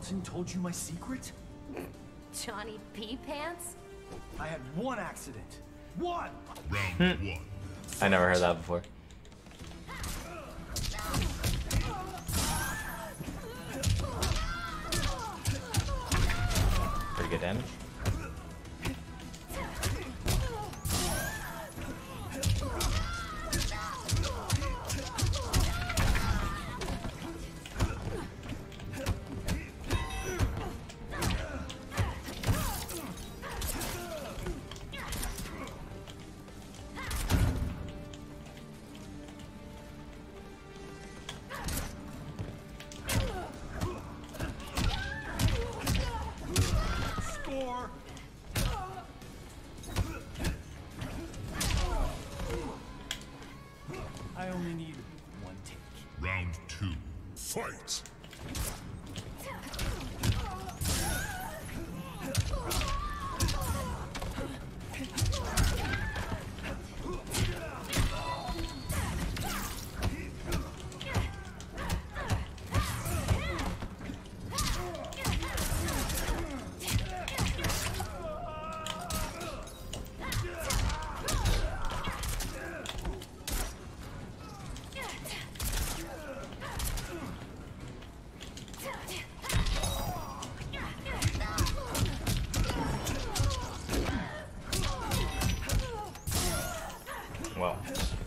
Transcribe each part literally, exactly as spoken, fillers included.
Carlton told you my secret? Johnny Pee Pants? I had one accident. One! Round one. I never heard that before. Pretty good damage. I only need one take. Round two. Fight! Well.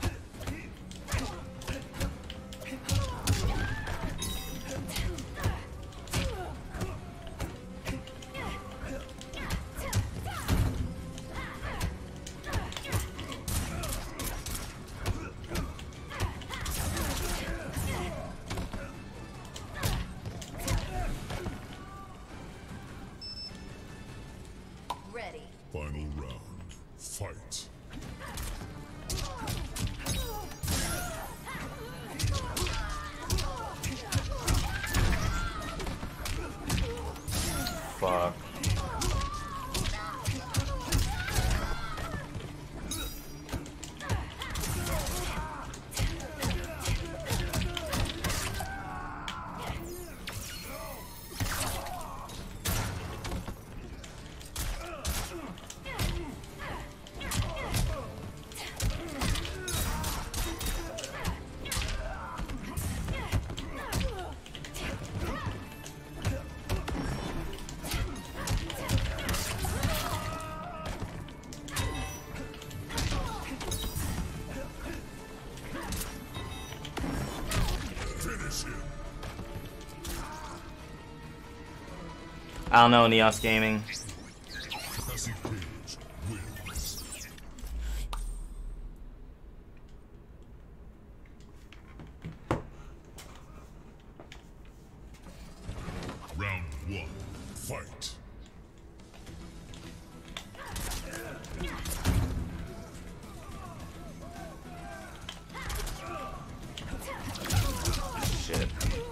Ready. Final round. Fight. Fuck. I don't know, Neos Gaming. Cassie Cage wins. Round one. Fight. Shit.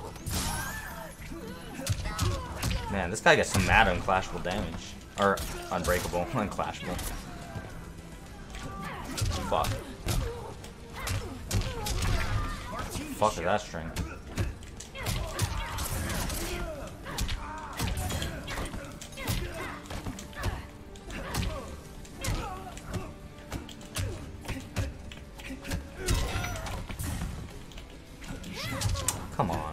Man, this guy gets some mad unclashable damage. Or unbreakable, unclashable. Fuck. Fuck is that string? Come on.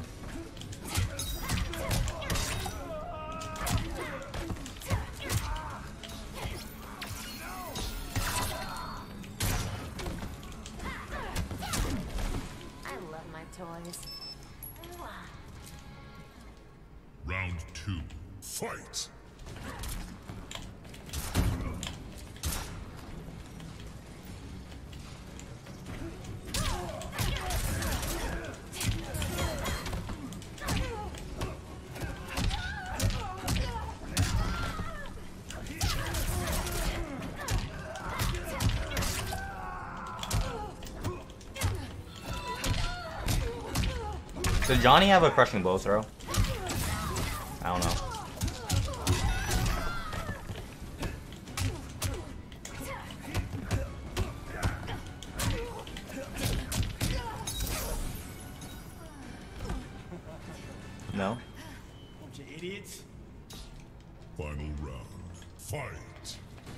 Toys. Round two. Fight. Does Johnny have a crushing blow throw? I don't know. No? Bunch of idiots. Final round. Fight.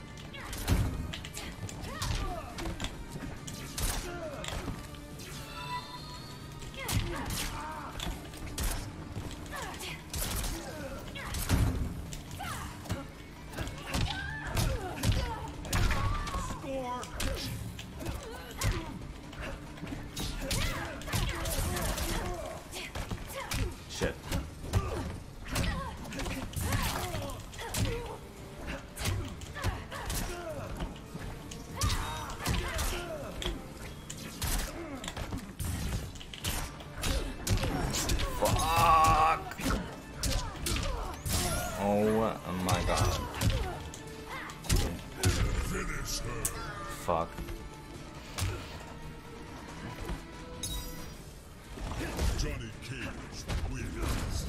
Score! Shit. Fuck. Oh my god. Finish her. Fuck. Johnny Cage wins.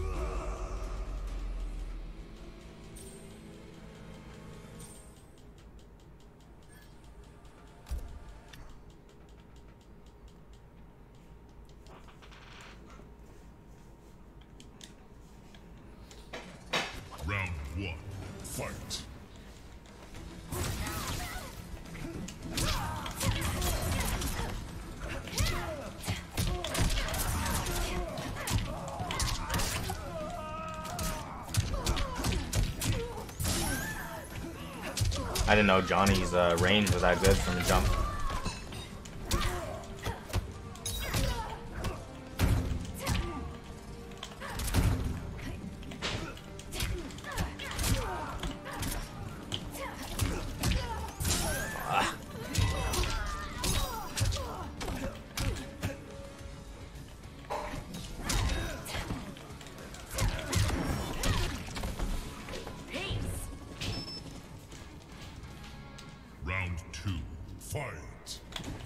Round one. Fight. I didn't know Johnny's uh, range was that good from the jump. Ah. Round two. Fight.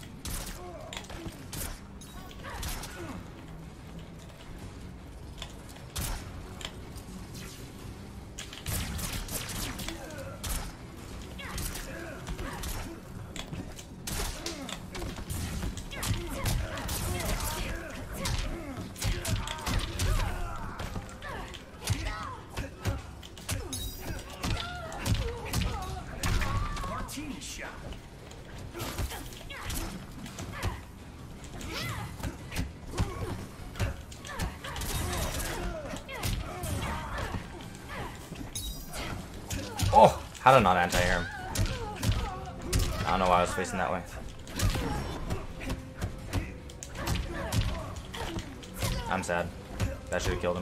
Martini shot. Oh, how did I not anti-air him? I don't know why I was facing that way. I'm sad. That should have killed him.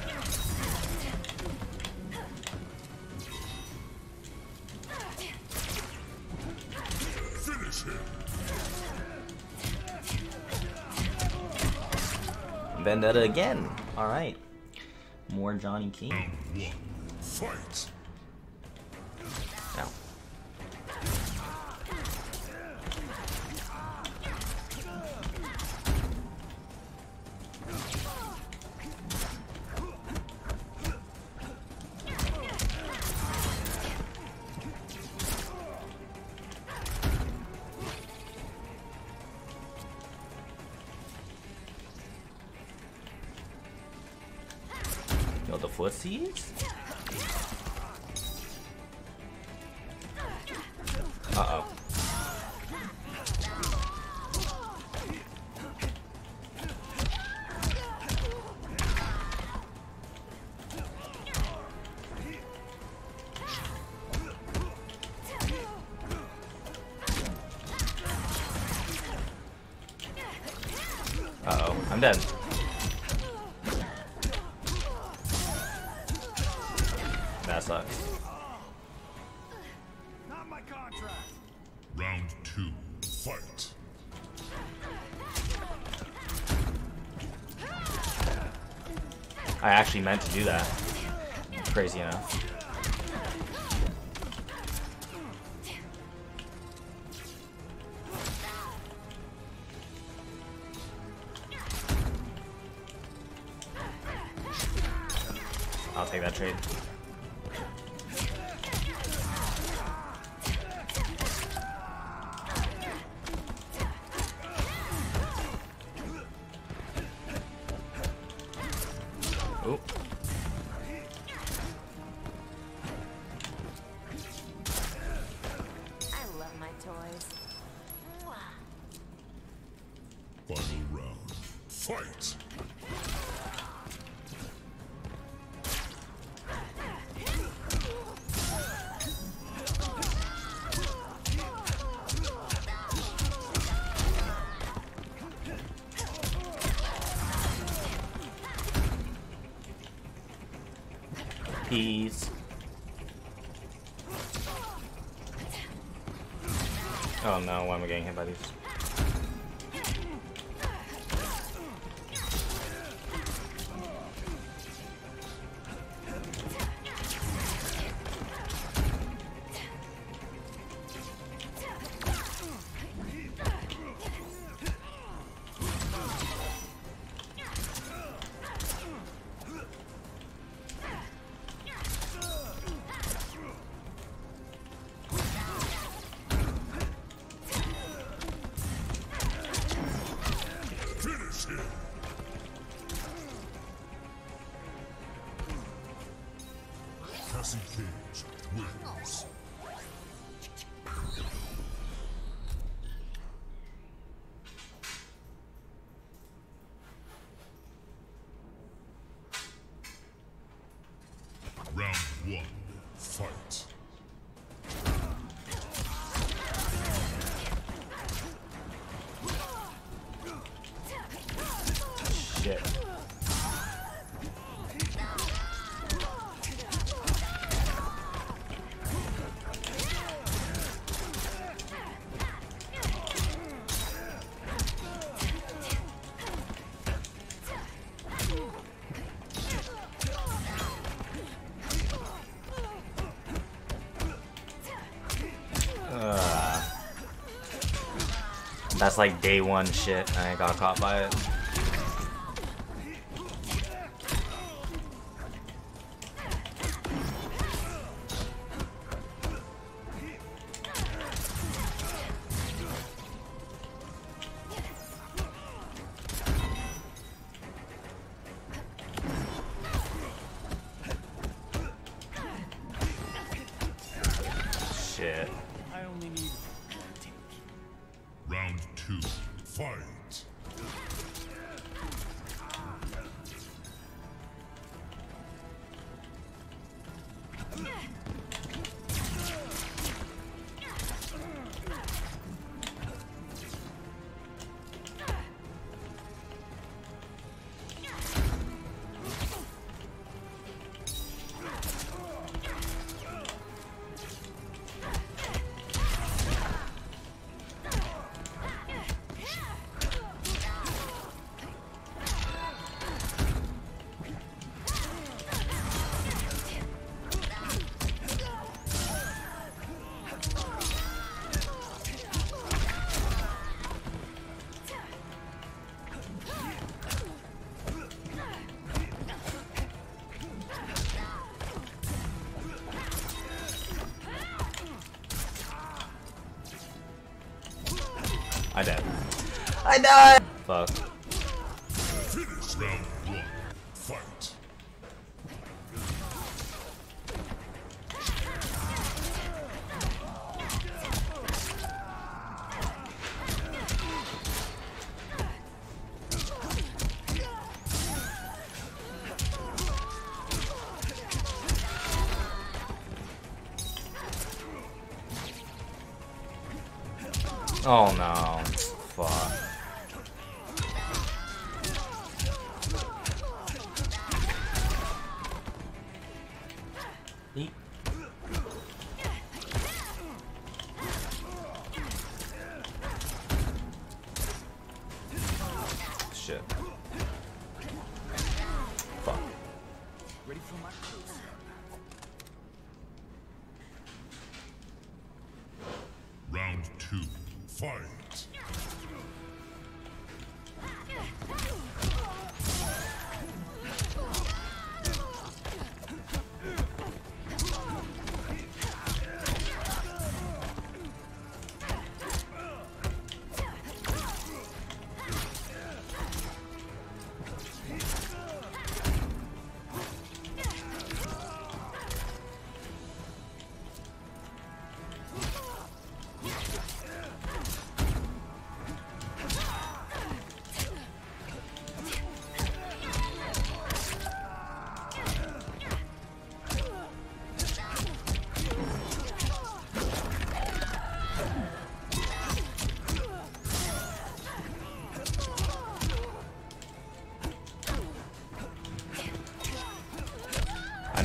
Finish him. Vendetta again. Alright. More Johnny King. Round one. Fight. No. Yo, the footsies? Uh-oh. Uh-oh, I'm dead. That sucks. Not my contract. Round two. Fight. I actually meant to do that. Crazy enough. I'll take that trade. Oop. Final round. Fight! Peas. Oh no, why am I getting hit by these? Cassie Cage wins. Round one, fight. Shit. Uh, that's like day one shit. I got caught by it. Shit. I only need one take. Round two, fight. I died. I died! Fuck. Finish round one, fight. Oh no. Fuck. Eat. Shit. Fuck. Ready for my close-up. Round two, fight.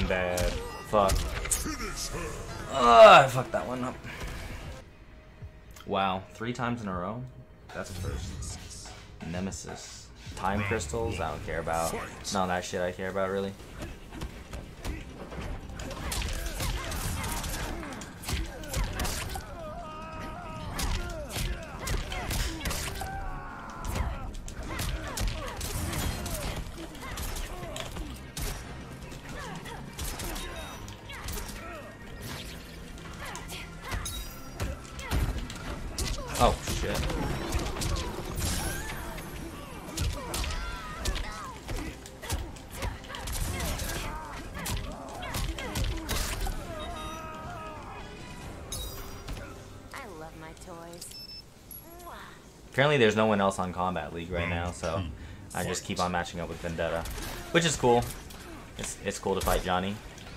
fucking bad. Fuck. Ugh, I fucked that one up. Wow, three times in a row? That's a first. Nemesis. Time crystals? I don't care about. None of that shit I care about, really. Oh, shit. I love my toys. Apparently there's no one else on Combat League right now, so I just keep on matching up with Vendetta. Which is cool. It's, it's cool to fight Johnny.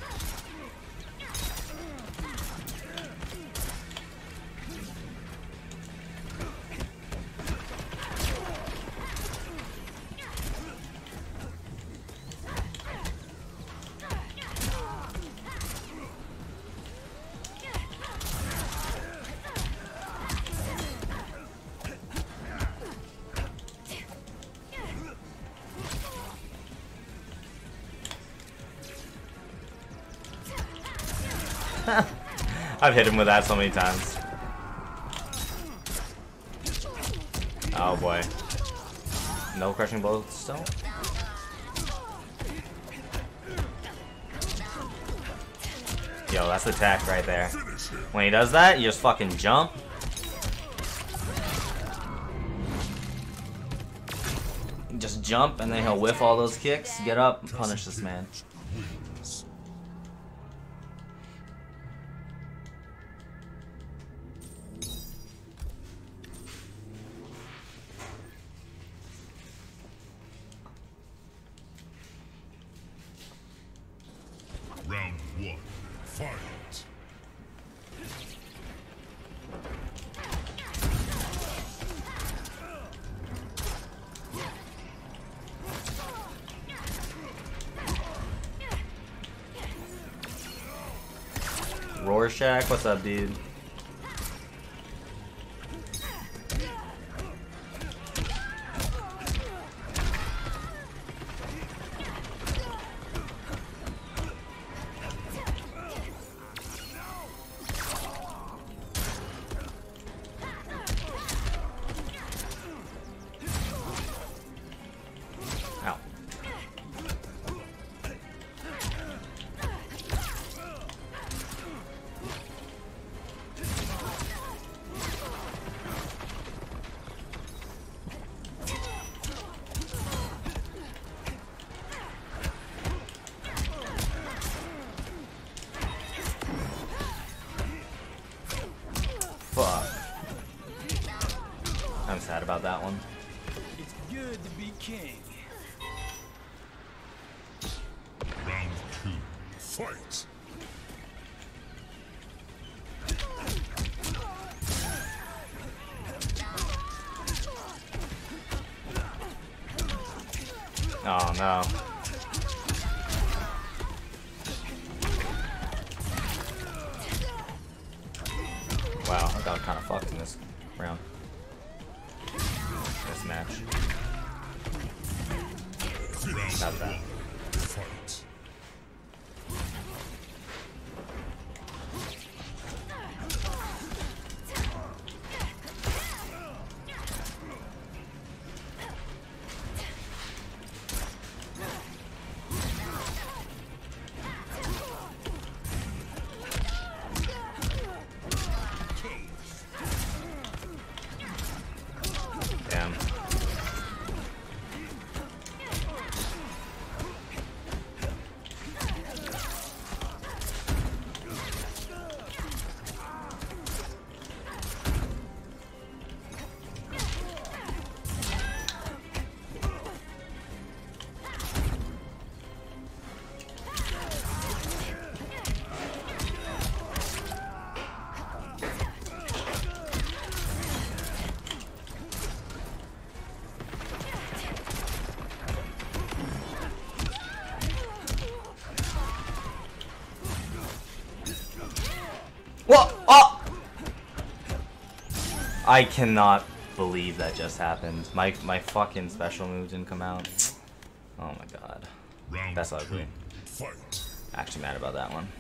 I've hit him with that so many times. Oh boy. No crushing blows still? Yo, that's the attack right there. When he does that, you just fucking jump. Just jump and then he'll whiff all those kicks. Get up and punish this man. Round one. Fight. Rorschach, what's up, dude? Ow. Fuck. I'm sad about that one. It's good to be king. Round two. Fight. Oh no. Wow, I got kind of fucked in this round. This match. Not bad. Fight. What? Oh! I cannot believe that just happened. My my fucking special move didn't come out. Oh my god. Round That's ugly. two. Fight. Actually mad about that one.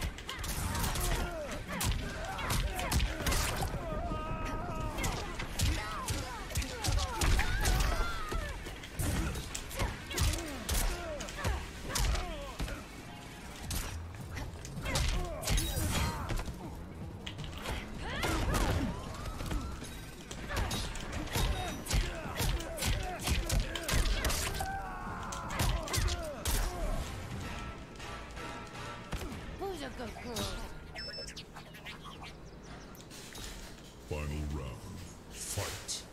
Who's a good girl? Final round. Fight.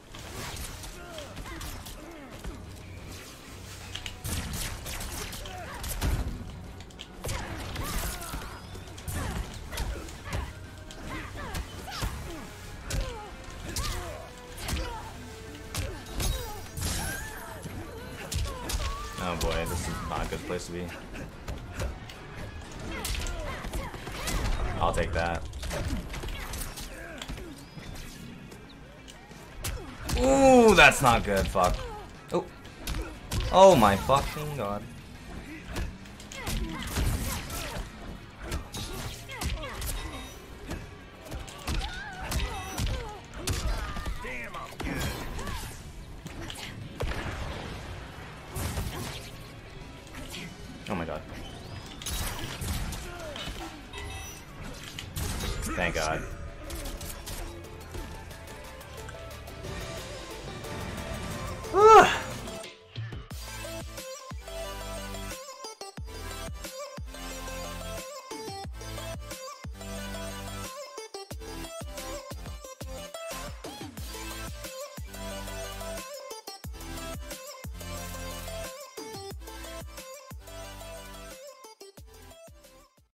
Oh boy, this is not a good place to be. I'll take that. Ooh, that's not good. Fuck. Oh. Oh my fucking god. Damn, I'm good. Oh my god. Thank god.